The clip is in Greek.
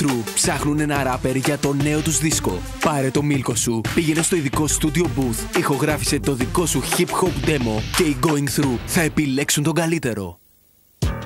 Through ψάχνουν ένα ράπερ για το νέο τους δίσκο. Πάρε το μίλκο σου, πήγαινε στο ειδικό studio booth, ηχογράφησε το δικό σου hip hop demo και οι Going Through θα επιλέξουν τον καλύτερο.